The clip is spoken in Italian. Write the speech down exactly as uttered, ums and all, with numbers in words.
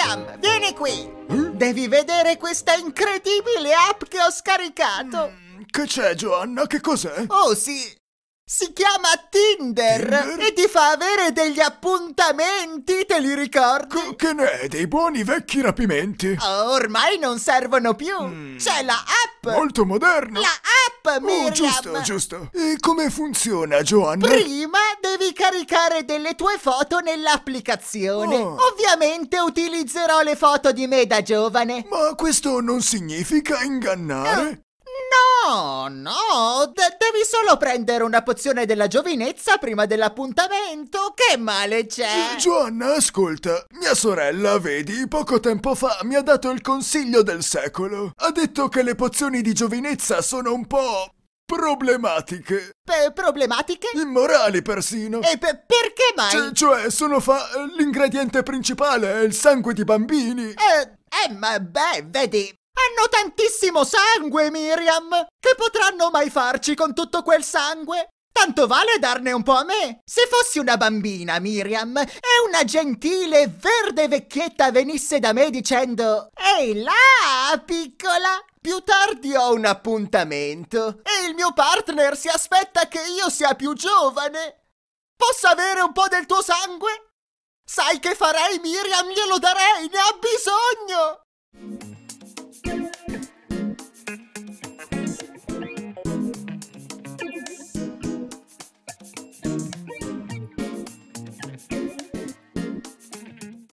Miriam, vieni qui! Devi vedere questa incredibile app che ho scaricato! Mm, che c'è, Joanna? Che cos'è? Oh, sì! Si chiama Tinder, Tinder? e ti fa avere degli appuntamenti, te li ricordi? Co- che ne è? Dei buoni vecchi rapimenti? Oh, ormai non servono più! Mm. C'è la app! Molto moderno! La app, Miriam! Oh, giusto, giusto. E come funziona, Joanna? Prima devi caricare delle tue foto nell'applicazione. Oh. Ovviamente utilizzerò le foto di me da giovane. Ma questo non significa ingannare? No, no, de- devi solo prendere una pozione della giovinezza prima dell'appuntamento. Che male c'è? Gi- Joanna, ascolta. Mia sorella, vedi, poco tempo fa mi ha dato il consiglio del secolo. Ha detto che le pozioni di giovinezza sono un po' problematiche. Pe- problematiche? Immorali persino. E pe- perché mai? C- cioè, sono fa... l'ingrediente principale è il sangue di bambini. Eh, eh, ma beh, vedi, hanno tantissimo sangue, Miriam. Che potranno mai farci con tutto quel sangue? Tanto vale darne un po' a me. Se fossi una bambina, Miriam, e una gentile verde vecchietta venisse da me dicendo: «Ehi là, piccola, più tardi ho un appuntamento e il mio partner si aspetta che io sia più giovane. Posso avere un po' del tuo sangue?» Sai che farei, Miriam? Glielo darei, ne ha bisogno!